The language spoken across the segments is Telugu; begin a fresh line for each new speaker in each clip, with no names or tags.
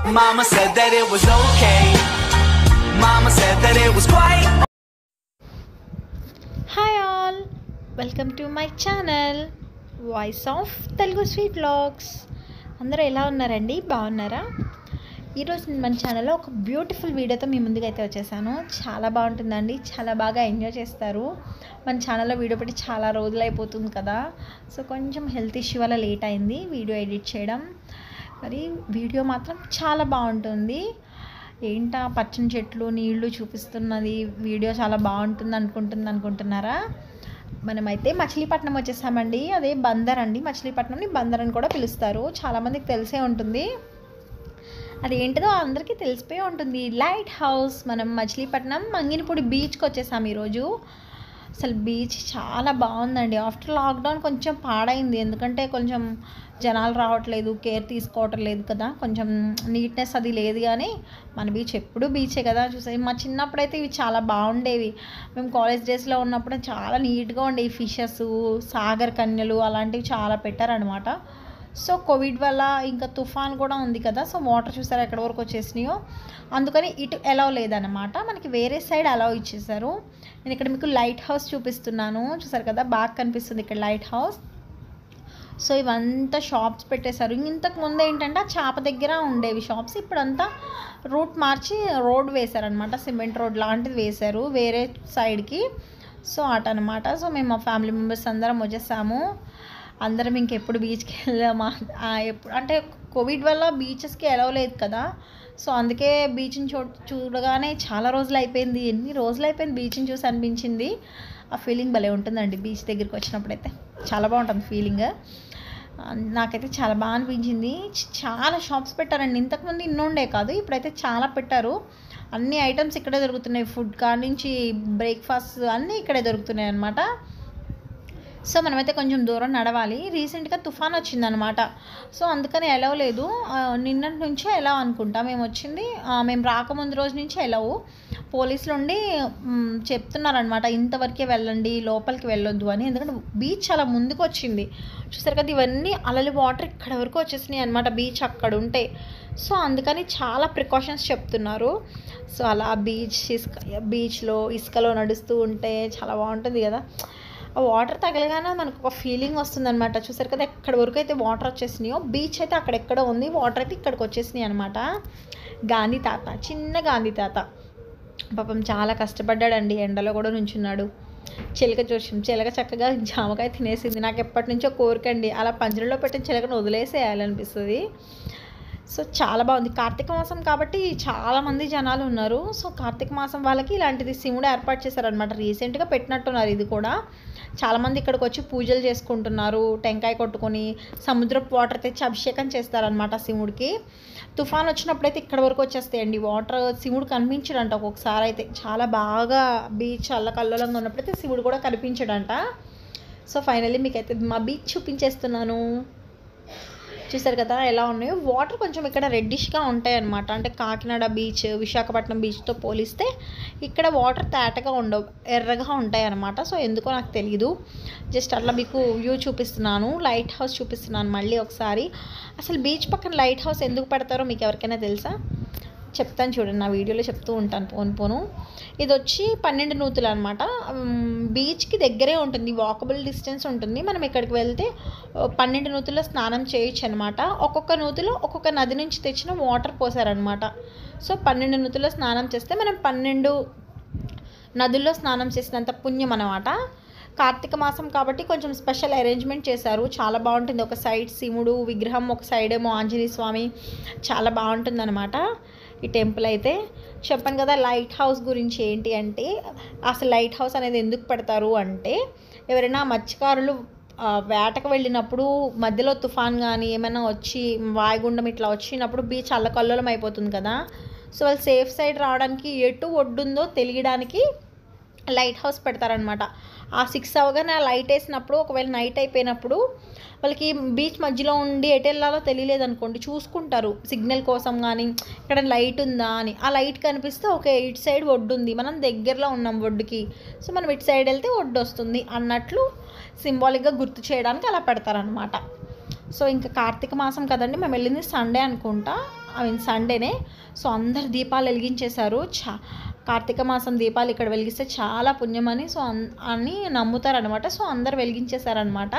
Mama said that it was okay. Mama said that it was quite.
Hi all, welcome to my channel voice of Telugu sweet vlogs. అందరూ ఎలా ఉన్నారండి? బాగున్నారా? ఈరోజు నేను మన ఛానల్లో ఒక బ్యూటిఫుల్ వీడియోతో మీ ముందుకైతే వచ్చేసాను. చాలా బాగుంటుందండి, చాలా బాగా ఎంజాయ్ చేస్తారు. మన ఛానల్లో వీడియో పెట్టి చాలా రోజులు అయిపోతుంది కదా, సో కొంచెం హెల్త్ ఇష్యూ వల్ల లేట్ అయింది వీడియో ఎడిట్ చేయడం. మరి వీడియో మాత్రం చాలా బాగుంటుంది. ఏంటా పచ్చని చెట్లు నీళ్లు చూపిస్తున్నది వీడియో చాలా బాగుంటుంది అనుకుంటున్నారా? మనమైతే మచిలీపట్నం వచ్చేసామండి. అదే బందర్ అండి, మచిలీపట్నంని బందర్ అని కూడా పిలుస్తారు. చాలామందికి తెలిసే ఉంటుంది. అదేంటిదో అందరికీ తెలిసిపోయి ఉంటుంది, లైట్ హౌస్. మనం మచిలీపట్నం మంగినపూడి బీచ్కి వచ్చేసాము ఈరోజు. అసలు బీచ్ చాలా బాగుందండి. ఆఫ్టర్ లాక్డౌన్ కొంచెం పాడైంది, ఎందుకంటే కొంచెం జనాలు రావట్లేదు, కేర్ తీసుకోవటం లేదు కదా, కొంచెం నీట్నెస్ అది లేదు. కానీ మన బీచ్ ఎప్పుడూ బీచే కదా. చూసాయి, మా చిన్నప్పుడైతే ఇవి చాలా బాగుండేవి. మేము కాలేజ్ డేస్లో ఉన్నప్పుడు చాలా నీట్గా ఉండేవి. ఫిషెస్, సాగర్ కన్యలు అలాంటివి చాలా పెట్టారనమాట. సో కోవిడ్ వల్ల ఇంకా తుఫాన్ కూడా ఉంది కదా, సో వాటర్ చూసారా ఎక్కడి వరకు వచ్చేసినాయో, అందుకని ఇటు అలౌ లేదన్నమాట. మనకి వేరే సైడ్ అలౌ ఇచ్చేసారు. నేను ఇక్కడ మీకు లైట్ హౌస్ చూపిస్తున్నాను, చూసారు కదా, బాగా కనిపిస్తుంది ఇక్కడ లైట్ హౌస్. సో ఇవంతా షాప్స్ పెట్టేశారు. ఇంతకు ముందు ఏంటంటే ఆ చేప దగ్గర ఉండేవి షాప్స్, ఇప్పుడంతా రూట్ మార్చి రోడ్ వేశారనమాట. సిమెంట్ రోడ్ లాంటిది వేశారు వేరే సైడ్కి. సో అటనమాట. సో మేము మా ఫ్యామిలీ మెంబర్స్ అందరం వచ్చేసాము. అందరం ఇంకెప్పుడు బీచ్కి వెళ్దామా, ఎప్పుడు అంటే కోవిడ్ వల్ల బీచెస్కి అలౌ లేదు కదా, సో అందుకే బీచ్ని చూడగానే చాలా రోజులు అయిపోయింది, ఎన్ని రోజులు అయిపోయింది బీచ్ని చూసి అనిపించింది. ఆ ఫీలింగ్ భలే ఉంటుందండి బీచ్ దగ్గరికి వచ్చినప్పుడైతే, చాలా బాగుంటుంది ఫీలింగ్. నాకైతే చాలా బాగా అనిపించింది. చాలా షాప్స్ పెట్టారండి. ఇంతకుముందు ఇన్ని ఉండే కాదు, ఇప్పుడైతే చాలా పెట్టారు. అన్ని ఐటమ్స్ ఇక్కడే దొరుకుతున్నాయి, ఫుడ్ కాడి నుంచి బ్రేక్ఫాస్ట్ అన్నీ ఇక్కడే దొరుకుతున్నాయి అన్నమాట. సో మనమైతే కొంచెం దూరం నడవాలి. రీసెంట్గా తుఫాన్ వచ్చిందనమాట, సో అందుకని ఎలవ్ లేదు. నిన్నటి నుంచే ఎలా అనుకుంటా మేము వచ్చింది, మేము రాకముందు రోజు నుంచి ఎలవు. పోలీసులు ఉండి చెప్తున్నారనమాట, ఇంతవరకే వెళ్ళండి, లోపలికి వెళ్ళొద్దు అని. ఎందుకంటే బీచ్ చాలా ముందుకు వచ్చింది, చూసారు కదా, ఇవన్నీ అలలు వాటర్ ఇక్కడ వరకు వచ్చేసినాయి అనమాట, బీచ్ అక్కడ ఉంటే. సో అందుకని చాలా ప్రికాషన్స్ చెప్తున్నారు. సో అలా బీచ్లో ఇసుకలో నడుస్తూ ఉంటే చాలా బాగుంటుంది కదా. ఆ వాటర్ తగలగానే మనకు ఒక ఫీలింగ్ వస్తుందన్నమాట. చూసారు కదా ఎక్కడి వరకు అయితే వాటర్ వచ్చేసినాయో, బీచ్ అయితే అక్కడెక్కడో ఉంది, వాటర్ అయితే ఇక్కడికి వచ్చేసినాయి అనమాట. గాంధీ తాత, చిన్న గాంధీ తాత పాపం చాలా కష్టపడ్డాడండి, ఎండలో కూడా నుంచున్నాడు. చిలక చూసాం, చిలక చక్కగా జామకాయ తినేసింది. నాకు ఎప్పటి నుంచో కోరికండి, అలా పంజరంలో పెట్టిన చిలకను వదిలేసేయాలనిపిస్తుంది. సో చాలా బాగుంది. కార్తీక మాసం కాబట్టి చాలామంది జనాలు ఉన్నారు. సో కార్తీక మాసం వాళ్ళకి ఇలాంటిది శివుడు ఏర్పాటు చేశారనమాట. రీసెంట్గా పెట్టినట్టున్నారు ఇది కూడా. చాలామంది ఇక్కడికి వచ్చి పూజలు చేసుకుంటున్నారు, టెంకాయ కొట్టుకొని సముద్రపు వాటర్ తెచ్చి అభిషేకం చేస్తారనమాట శివుడికి. తుఫాన్ వచ్చినప్పుడైతే ఇక్కడ వరకు వచ్చేస్తాయండి వాటర్. శివుడు కనిపించడంట ఒక్కొక్కసారి అయితే, చాలా బాగా బీచ్ అల్లకల్లోలంగా ఉన్నప్పుడైతే శివుడు కూడా కనిపించడంట. సో ఫైనల్లీ మీకైతే మా బీచ్ చూపించేస్తున్నాను. చూసారు కదా ఎలా ఉన్నాయో. వాటర్ కొంచెం ఇక్కడ రెడ్డిష్గా ఉంటాయి అన్నమాట. అంటే కాకినాడ బీచ్, విశాఖపట్నం బీచ్తో పోలిస్తే ఇక్కడ వాటర్ తేటగా ఉండవు, ఎర్రగా ఉంటాయి అన్నమాట. సో ఎందుకో నాకు తెలీదు, జస్ట్ అట్లా మీకు వ్యూ చూపిస్తున్నాను. లైట్ హౌస్ చూపిస్తున్నాను మళ్ళీ ఒకసారి. అసలు బీచ్ పక్కన లైట్ హౌస్ ఎందుకు పెడతారో మీకు ఎవరికైనా తెలుసా? చెప్తాను చూడండి, నా వీడియోలో చెప్తూ ఉంటాను పోను. ఇది వచ్చి 12 నూతులు అనమాట. బీచ్కి దగ్గరే ఉంటుంది, వాకబుల్ డిస్టెన్స్ ఉంటుంది. మనం ఇక్కడికి వెళ్తే 12 నూతుల్లో స్నానం చేయొచ్చు అనమాట. ఒక్కొక్క నూతులో ఒక్కొక్క నది నుంచి తెచ్చిన వాటర్ పోసారనమాట. సో 12 నూతుల్లో స్నానం చేస్తే మనం 12 నదుల్లో స్నానం చేసినంత పుణ్యం అనమాట. కార్తీక మాసం కాబట్టి కొంచెం స్పెషల్ అరేంజ్మెంట్ చేశారు, చాలా బాగుంటుంది. ఒక సైడ్ శివుడు విగ్రహం, ఒక సైడ్ ఏమో ఆంజనేయ స్వామి, చాలా బాగుంటుంది అనమాట ఈ టెంపుల్ అయితే. చెప్పాను కదా లైట్ హౌస్ గురించి. ఏంటి అంటే అసలు లైట్ హౌస్ అనేది ఎందుకు పెడతారు అంటే, ఎవరైనా మత్స్యకారులు వేటకు వెళ్ళినప్పుడు మధ్యలో తుఫాన్ కానీ ఏమైనా వచ్చి వాయుగుండం ఇట్లా వచ్చినప్పుడు బీచ్ అల్లకల్లోలం అయిపోతుంది కదా, సో వాళ్ళు సేఫ్ సైడ్ రావడానికి ఎటు ఒడ్డుందో తెలియడానికి లైట్ హౌస్ పెడతారనమాట. ఆ 6 అవగానే ఆ లైట్ వేసినప్పుడు, ఒకవేళ నైట్ అయిపోయినప్పుడు వాళ్ళకి బీచ్ మధ్యలో ఉండి ఎటు వెళ్ళాలో తెలియలేదు అనుకోండి, చూసుకుంటారు సిగ్నల్ కోసం కానీ ఇక్కడ లైట్ ఉందా అని. ఆ లైట్ కనిపిస్తే ఓకే ఇటు సైడ్ ఒడ్డు ఉంది, మనం దగ్గరలో ఉన్నాం ఒడ్డుకి, సో మనం ఇటు సైడ్ వెళ్తే ఒడ్డు వస్తుంది అన్నట్లు సింబాలిక్గా గుర్తు చేయడానికి అలా పెడతారనమాట. సో ఇంకా కార్తీక మాసం కదండి, మేము వెళ్ళింది సండే అనుకుంటా, ఐ మీన్ సండేనే. సో అందరు దీపాలు వెలిగించేశారు. కార్తీక మాసం దీపాలు ఇక్కడ వెలిగిస్తే చాలా పుణ్యమని అని నమ్ముతారనమాట. సో అందరు వెలిగించేశారనమాట.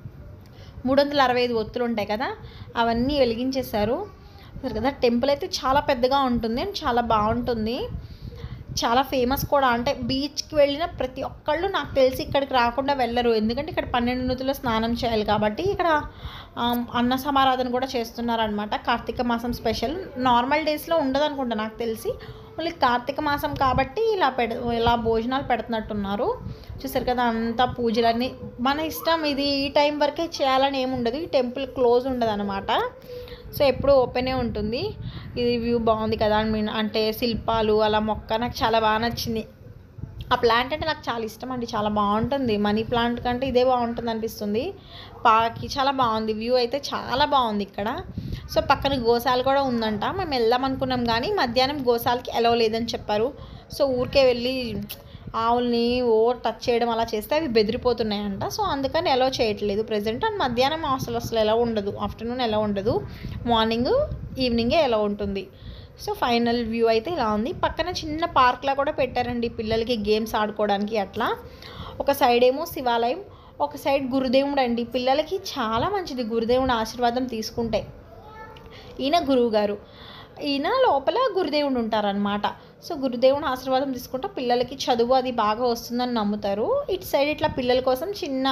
365 ఒత్తులు ఉంటాయి కదా, అవన్నీ వెలిగించేశారు కదా. టెంపుల్ అయితే చాలా పెద్దగా ఉంటుంది అండ్ చాలా బాగుంటుంది, చాలా ఫేమస్ కూడా. అంటే బీచ్కి వెళ్ళిన ప్రతి ఒక్కళ్ళు నాకు తెలిసి ఇక్కడికి రాకుండా వెళ్ళరు, ఎందుకంటే ఇక్కడ 12 నూతుల్లో స్నానం చేయాలి కాబట్టి. ఇక్కడ అన్న సమారాధన కూడా చేస్తున్నారనమాట. కార్తీక మాసం స్పెషల్, నార్మల్ డేస్లో ఉండదు అనుకుంటా నాకు తెలిసి, ఓన్లీ కార్తీక మాసం కాబట్టి ఇలా భోజనాలు పెడుతున్నట్టున్నారు. చూసారు కదా, అంతా పూజలన్నీ మన ఇష్టం, ఇది ఈ టైం వరకే చేయాలని ఏమి ఉండదు. ఈ టెంపుల్ క్లోజ్ ఉండదు అనమాట, సో ఎప్పుడూ ఓపెనే ఉంటుంది. ఇది వ్యూ బాగుంది కదా, అంటే శిల్పాలు అలా మొక్క నాకు చాలా బాగా నచ్చింది. ఆ ప్లాంట్ అంటే నాకు చాలా ఇష్టం అండి, చాలా బాగుంటుంది. మనీ ప్లాంట్ కంటే ఇదే బాగుంటుంది అనిపిస్తుంది. పాకి చాలా బాగుంది, వ్యూ అయితే చాలా బాగుంది ఇక్కడ. సో పక్కన గోశాల కూడా ఉందంట. మేము వెళ్దాం అనుకున్నాం కానీ మధ్యాహ్నం గోశాలకి అలౌ లేదని చెప్పారు. సో ఊరికే వెళ్ళి ఆవుల్ని టచ్ చేయడం అలా చేస్తే అవి బెదిరిపోతున్నాయంట. సో అందుకని అలౌ చేయట్లేదు ప్రజెంట్. అండ్ మధ్యాహ్నం అసలు ఎలా ఉండదు, ఆఫ్టర్నూన్ ఎలా ఉండదు, మార్నింగ్ ఈవినింగే ఎలా ఉంటుంది. సో ఫైనల్ వ్యూ అయితే ఇలా ఉంది. పక్కన చిన్న పార్క్లా కూడా పెట్టారండి పిల్లలకి గేమ్స్ ఆడుకోవడానికి అట్లా. ఒక సైడ్ ఏమో శివాలయం, ఒక సైడ్ గురుదేవుడు అండి. పిల్లలకి చాలా మంచిది గురుదేవుడు ఆశీర్వాదం తీసుకుంటే. ఈయన గురువు గారు, ఈయన లోపల గురుదేవుడు ఉంటారనమాట. సో గురుదేవుని ఆశీర్వాదం తీసుకుంటే పిల్లలకి చదువు అది బాగా వస్తుందని నమ్ముతారు. ఇటు సైడ్ ఇట్లా పిల్లల కోసం చిన్న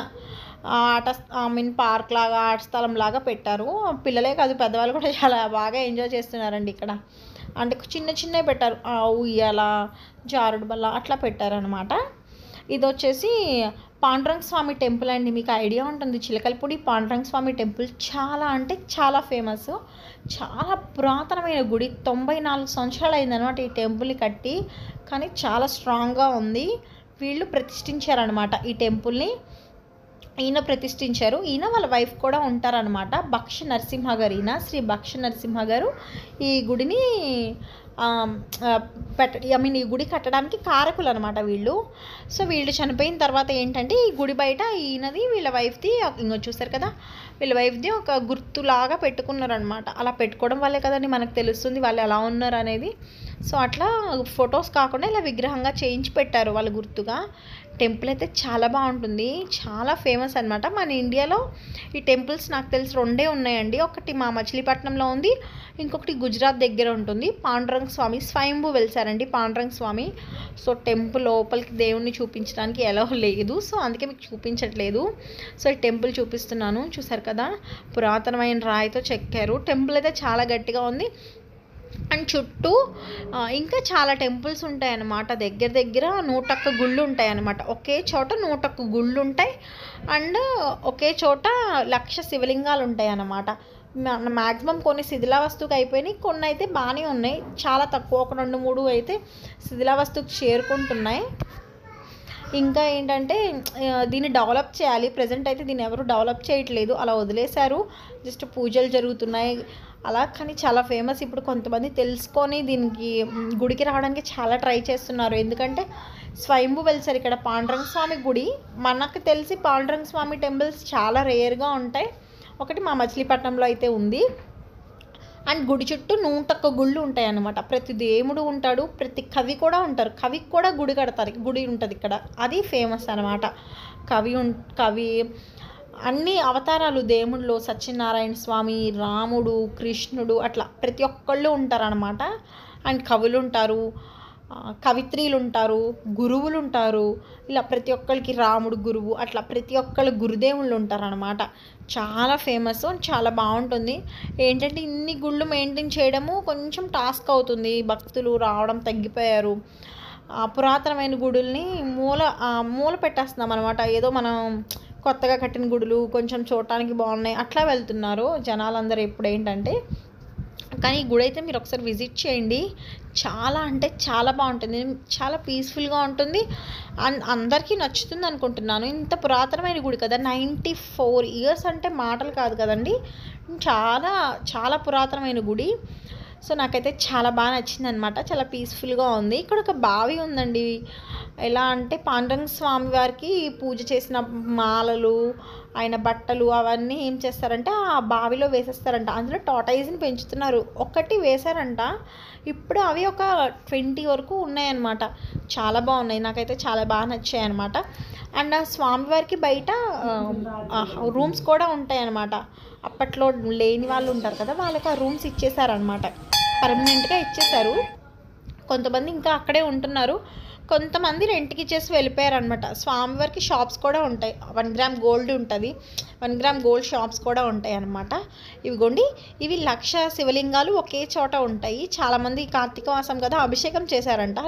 పార్క్ లాగా, ఆట స్థలం లాగా పెట్టారు. పిల్లలే కాదు పెద్దవాళ్ళు కూడా చాలా బాగా ఎంజాయ్ చేస్తున్నారండి ఇక్కడ. అంటే చిన్నవి పెట్టారు, ఉయ్యాల, జారుడు బల్ల అట్లా పెట్టారనమాట. ఇది వచ్చేసి పాండురంగ స్వామి టెంపుల్ అండి. మీకు ఐడియా ఉంటుంది, చిలకలపూడి పాండురంగ స్వామి టెంపుల్ చాలా అంటే చాలా ఫేమస్. చాలా పురాతనమైన గుడి, 94 సంవత్సరాలు అయిందనమాట ఈ టెంపుల్ని కట్టి, కానీ చాలా స్ట్రాంగ్గా ఉంది. వీళ్ళు ప్రతిష్ఠించారనమాట ఈ టెంపుల్ని, ఈయన ప్రతిష్ఠించారు. ఈయన వాళ్ళ వైఫ్ కూడా ఉంటారనమాట. భక్ష నరసింహ గారు, ఈయన శ్రీ భక్ష నరసింహ గారు ఈ గుడిని ఈ గుడి కట్టడానికి కారకులు అనమాట వీళ్ళు. సో వీళ్ళు చనిపోయిన తర్వాత ఏంటంటే ఈ గుడి బయట ఈయనది వీళ్ళ వైఫ్ది ఇంకో చూసారు కదా, వీళ్ళ వైఫ్ది ఒక గుర్తులాగా పెట్టుకున్నారనమాట. అలా పెట్టుకోవడం వల్లే కదండి మనకు తెలుస్తుంది వాళ్ళు ఎలా ఉన్నారు అనేది. సో అట్లా ఫొటోస్ కాకుండా ఇలా విగ్రహంగా చేయించి పెట్టారు వాళ్ళ గుర్తుగా. టెంపుల్ అయితే చాలా బాగుంటుంది, చాలా ఫేమస్ అనమాట. మన ఇండియాలో ఈ టెంపుల్స్ నాకు తెలిసి 2 ఉన్నాయండి. ఒకటి మా మచిలీపట్నంలో ఉంది, ఇంకొకటి గుజరాత్ దగ్గర ఉంటుంది. పాండురంగ స్వామి స్వయంభూ వెలిసారండి పాండురంగ స్వామి. సో టెంపుల్ లోపలికి దేవుణ్ణి చూపించడానికి ఎలా లేదు, సో అందుకే మీకు చూపించట్లేదు. సో ఈ టెంపుల్ చూపిస్తున్నాను, చూసారు కదా, పురాతనమైన రాయితో చెక్కారు. టెంపుల్ అయితే చాలా గట్టిగా ఉంది. అండ్ చుట్టూ ఇంకా చాలా టెంపుల్స్ ఉంటాయన్నమాట. దగ్గర 101 గుళ్ళు ఉంటాయి అన్నమాట. ఒకే చోట 101 గుళ్ళు ఉంటాయి. అండ్ ఒకే చోట 1,00,000 శివలింగాలు ఉంటాయి అన్నమాట. మ్యాక్సిమం కొన్ని శిథిలావస్థకు అయిపోయినాయి, కొన్ని అయితే బాగానే ఉన్నాయి. చాలా తక్కువ, ఒక 2-3 అయితే శిథిలావస్థకు చేరుకుంటున్నాయి. ఇంకా ఏంటంటే దీన్ని డెవలప్ చేయాలి. ప్రజెంట్ అయితే దీన్ని ఎవరు డెవలప్ చేయట్లేదు, అలా వదిలేశారు, జస్ట్ పూజలు జరుగుతున్నాయి అలా. కానీ చాలా ఫేమస్. ఇప్పుడు కొంతమంది తెలుసుకొని దీనికి గుడికి రావడానికి చాలా ట్రై చేస్తున్నారు, ఎందుకంటే స్వయంభూ వెలిసారు ఇక్కడ పాండురంగ స్వామి గుడి. మనకు తెలిసి పాండురంగ స్వామి టెంపుల్స్ చాలా రేర్గా ఉంటాయి. ఒకటి మా మచిలీపట్నంలో అయితే ఉంది. అండ్ గుడి చుట్టూ 101 గుళ్ళు ఉంటాయి అన్నమాట. ప్రతి దేవుడు ఉంటాడు, ప్రతి కవి కూడా ఉంటారు. కవికి కూడా గుడి కడతారు, గుడి ఉంటుంది ఇక్కడ, అది ఫేమస్ అనమాట. కవి అన్ని అవతారాలు దేవుళ్ళు, సత్యనారాయణ స్వామి, రాముడు, కృష్ణుడు అట్లా ప్రతి ఒక్కళ్ళు ఉంటారనమాట. అండ్ కవులు ఉంటారు, కవిత్రీలు ఉంటారు, గురువులు ఉంటారు. ఇలా ప్రతి ఒక్కరికి రాముడు గురువు, అట్లా ప్రతి ఒక్కళ్ళు గురుదేవుళ్ళు ఉంటారనమాట. చాలా ఫేమస్, చాలా బాగుంటుంది. ఏంటంటే ఇన్ని గుళ్ళు మెయింటైన్ చేయడము కొంచెం టాస్క్ అవుతుంది, భక్తులు రావడం తగ్గిపోయారు. పురాతనమైన గుడుల్ని మూల పెట్టేస్తున్నాం అనమాట. ఏదో మనం కొత్తగా కట్టిన గుడులు కొంచెం చూడటానికి బాగున్నాయి అట్లా వెళ్తున్నారు జనాలందరూ. ఇప్పుడు ఏంటంటే కానీ ఈ గుడి అయితే మీరు ఒకసారి విజిట్ చేయండి, చాలా అంటే చాలా బాగుంటుంది, చాలా పీస్ఫుల్గా ఉంటుంది. అందరికీ నచ్చుతుంది అనుకుంటున్నాను. ఇంత పురాతనమైన గుడి కదా, 94 ఇయర్స్ అంటే మాటలు కాదు కదండి, చాలా చాలా పురాతనమైన గుడి. సో నాకైతే చాలా బాగా నచ్చింది అనమాట, చాలా పీస్ఫుల్గా ఉంది. ఇక్కడ ఒక బావి ఉందండి. ఎలా అంటే పాండురంగ స్వామి వారికి పూజ చేసిన మాలలు ఆయన బట్టలు అవన్నీ ఏం చేస్తారంటే ఆ బావిలో వేసేస్తారంట. అందులో టార్టాయిస్ని పెంచుతున్నారు. ఒకటి వేశారంట, ఇప్పుడు అవి ఒక 20 వరకు ఉన్నాయన్నమాట. చాలా బాగున్నాయి, నాకైతే చాలా బాగా నచ్చాయి అనమాట. అండ్ ఆ స్వామివారికి బయట రూమ్స్ కూడా ఉంటాయి అన్నమాట. అప్పట్లో లేని వాళ్ళు ఉంటారు కదా, వాళ్ళకి ఆ రూమ్స్ ఇచ్చేసారనమాట, పర్మనెంట్గా ఇచ్చేసారు. కొంతమంది ఇంకా అక్కడే ఉంటున్నారు, కొంతమంది రెంట్కి ఇచ్చేసి వెళ్ళిపోయారనమాట. స్వామివారికి షాప్స్ కూడా ఉంటాయి, 1 గ్రామ్ గోల్డ్ ఉంటుంది, 1 గ్రామ్ గోల్డ్ షాప్స్ కూడా ఉంటాయి అన్నమాట. ఇవిగోండి, ఇవి 1,00,000 శివలింగాలు ఒకే చోట ఉంటాయి. చాలామంది కార్తీక మాసం కదా అభిషేకం చేశారంట.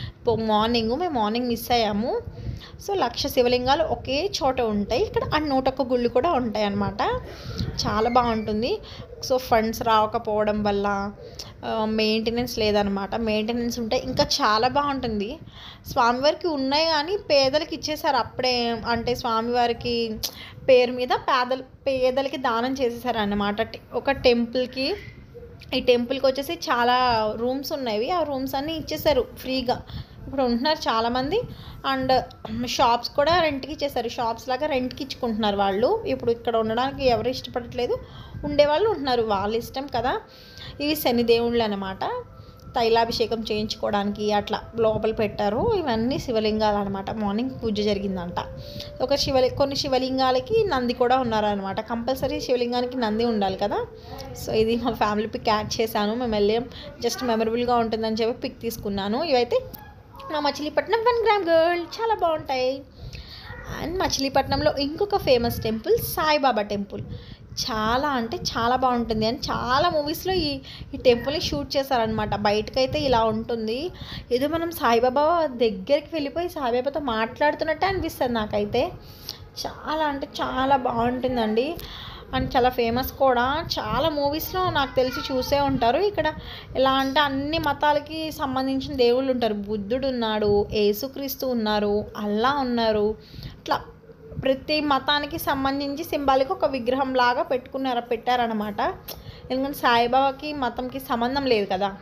మేము మార్నింగ్ మిస్ అయ్యాము. సో 1,00,000 శివలింగాలు ఒకే చోట ఉంటాయి. ఇక్కడ 101 గుళ్ళు కూడా ఉంటాయి అన్నమాట. చాలా బాగుంటుంది. సో ఫండ్స్ రాకపోవడం వల్ల మెయింటెనెన్స్ లేదనమాట. మెయింటెనెన్స్ ఉంటే ఇంకా చాలా బాగుంటుంది. స్వామివారికి ఉన్నాయి కానీ పేదలకి ఇచ్చేసారు అప్పుడే. అంటే స్వామివారికి పేరు మీద పేదలకి దానం చేసేసారు అన్నమాట. ఒక టెంపుల్కి, ఈ టెంపుల్కి వచ్చేసి చాలా రూమ్స్ ఉన్నాయి, ఆ రూమ్స్ అన్నీ ఇచ్చేసారు ఫ్రీగా. ఇప్పుడు ఉంటున్నారు చాలామంది. అండ్ షాప్స్ కూడా రెంట్కి ఇచ్చేసారు, షాప్స్ లాగా రెంట్కి ఇచ్చుకుంటున్నారు వాళ్ళు. ఇప్పుడు ఇక్కడ ఉండడానికి ఎవరు ఇష్టపడట్లేదు, ఉండేవాళ్ళు ఉంటున్నారు, వాళ్ళ ఇష్టం కదా. ఇవి శనిదేవుళ్ళు అనమాట, తైలాభిషేకం చేయించుకోవడానికి అట్లా లోపల పెట్టారు. ఇవన్నీ శివలింగాలు అనమాట. మార్నింగ్ పూజ జరిగిందంట. కొన్ని శివలింగాలకి నంది కూడా ఉన్నారనమాట. కంపల్సరీ శివలింగానికి నంది ఉండాలి కదా. సో ఇది మా ఫ్యామిలీ పిక్ యాడ్ చేశాను. మేము వెళ్ళాం, జస్ట్ మెమరబుల్గా ఉంటుందని చెప్పి పిక్ తీసుకున్నాను. ఇవైతే మా మచిలీపట్నం 1 గ్రామ్ గోల్డ్ చాలా బాగుంటాయి. అండ్ మచిలీపట్నంలో ఇంకొక ఫేమస్ టెంపుల్ సాయిబాబా టెంపుల్. చాలా అంటే చాలా బాగుంటుంది. అండ్ చాలా మూవీస్లో ఈ టెంపుల్ని షూట్ చేశారనమాట. బయటకైతే ఇలా ఉంటుంది, ఏదో మనం సాయిబాబా దగ్గరికి వెళ్ళిపోయి సాయిబాబాతో మాట్లాడుతున్నట్టే అనిపిస్తుంది నాకైతే. చాలా అంటే చాలా బాగుంటుందండి. అండ్ చాలా ఫేమస్ కూడా. చాలా మూవీస్లో నాకు తెలిసి చూసే ఉంటారు. ఇక్కడ ఎలా అంటే అన్ని మతాలకి సంబంధించిన దేవుళ్ళు ఉంటారు. బుద్ధుడు ఉన్నాడు, యేసుక్రీస్తు ఉన్నారు, అల్లా ఉన్నారు. ఇట్లా ప్రతి మతానికి సంబంధించి సింబాలిక్ ఒక విగ్రహం లాగా పెట్టారనమాట. ఎందుకంటే సాయిబాబాకి మతంకి సంబంధం లేదు కదా.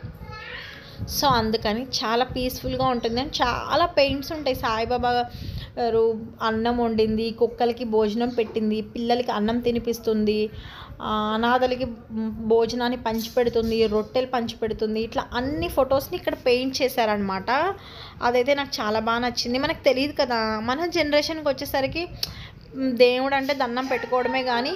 సో అందుకని చాలా పీస్ఫుల్గా ఉంటుంది. అండ్ చాలా పెయింట్స్ ఉంటాయి. సాయిబాబా గారు అన్నం వండింది, కుక్కలకి భోజనం పెట్టింది, పిల్లలకి అన్నం తినిపిస్తుంది, అనాథలకి భోజనాన్ని పంచిపెడుతుంది, రొట్టెలు పంచిపెడుతుంది. ఇట్లా అన్ని ఫొటోస్ని ఇక్కడ పెయింట్ చేశారనమాట. అదైతే నాకు చాలా బాగా నచ్చింది. మనకు తెలియదు కదా, మన జనరేషన్కి వచ్చేసరికి దేవుడు అంటే దండం పెట్టుకోవడమే కానీ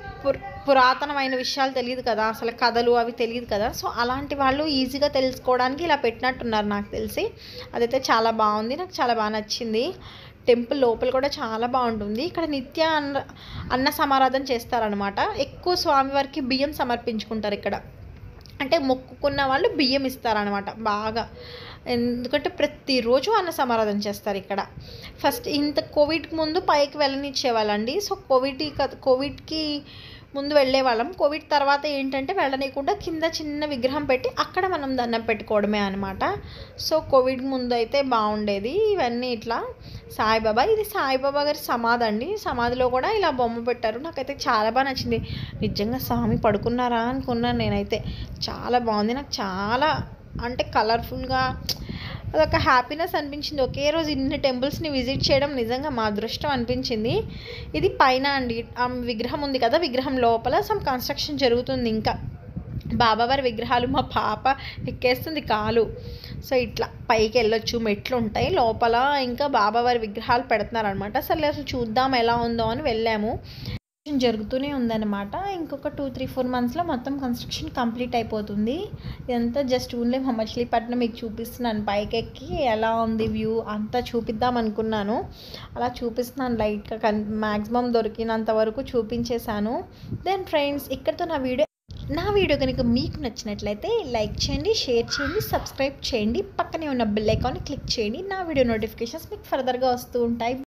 పురాతనమైన విషయాలు తెలియదు కదా, అసలు కథలు అవి తెలియదు కదా. సో అలాంటి వాళ్ళు ఈజీగా తెలుసుకోవడానికి ఇలా పెట్టినట్టున్నారు నాకు తెలిసి. అదైతే చాలా బాగుంది, నాకు చాలా బాగా నచ్చింది. టెంపుల్ లోపల కూడా చాలా బాగుంటుంది. ఇక్కడ నిత్య అన్న సమారాధన చేస్తారనమాట. ఎక్కువ స్వామివారికి బియ్యం సమర్పించుకుంటారు ఇక్కడ. అంటే మొక్కుకున్న వాళ్ళు బియ్యం ఇస్తారనమాట బాగా. ఎందుకంటే ప్రతిరోజు అన్న సమారాధన చేస్తారు ఇక్కడ. ఫస్ట్ ఇంత కోవిడ్కి ముందు పైకి వెళ్ళనిచ్చేవాళ్ళండి. సో కోవిడ్కి ముందు వెళ్ళేవాళ్ళం. కోవిడ్ తర్వాత ఏంటంటే వెళ్ళనీయకుండా కింద చిన్న విగ్రహం పెట్టి అక్కడ మనం దండం పెట్టుకోవడమే అనమాట. సో కోవిడ్ ముందు అయితే బాగుండేది. ఇవన్నీ ఇట్లా సాయిబాబా, ఇది సాయిబాబా గారి సమాధి అండి. సమాధిలో కూడా ఇలా బొమ్మ పెట్టారు. నాకైతే చాలా బాగా నచ్చింది. నిజంగా స్వామి పడుకున్నారా అనుకున్నాను నేనైతే. చాలా బాగుంది, నాకు చాలా అంటే కలర్ఫుల్గా అదొక హ్యాపీనెస్ అనిపించింది. ఒకే రోజు ఇన్ని టెంపుల్స్ని విజిట్ చేయడం నిజంగా మా అదృష్టం అనిపించింది. ఇది పైన అండి, ఆ విగ్రహం ఉంది కదా, విగ్రహం లోపల సమ్ కన్స్ట్రక్షన్ జరుగుతుంది. ఇంకా బాబావారి విగ్రహాలు, మా పాప ఎక్కేస్తుంది కాలు. సో ఇట్లా పైకి వెళ్ళొచ్చు, మెట్లు ఉంటాయి లోపల. ఇంకా బాబావారి విగ్రహాలు పెడుతున్నారనమాట. అసలు చూద్దాం ఎలా ఉందో అని వెళ్ళాము. జరుగుతూనే ఉందన్నమాట. ఇంకొక 2-3-4 మంత్స్లో మొత్తం కన్స్ట్రక్షన్ కంప్లీట్ అయిపోతుంది. ఇదంతా జస్ట్ ఓన్లీ మచిలీపట్నం మీకు చూపిస్తున్నాను. పైకెక్కి ఎలా ఉంది వ్యూ అంతా చూపిద్దాం అనుకున్నాను. అలా చూపిస్తున్నాను లైట్గా, మ్యాక్సిమం దొరికినంత వరకు చూపించేశాను. దెన్ ఫ్రెండ్స్, ఇక్కడితో నా వీడియో కనుక మీకు నచ్చినట్లయితే లైక్ చేయండి, షేర్ చేయండి, సబ్స్క్రైబ్ చేయండి, పక్కనే ఉన్న బెల్ ఐకాన్ని క్లిక్ చేయండి. నా వీడియో నోటిఫికేషన్స్ మీకు ఫర్దర్గా వస్తూ ఉంటాయి.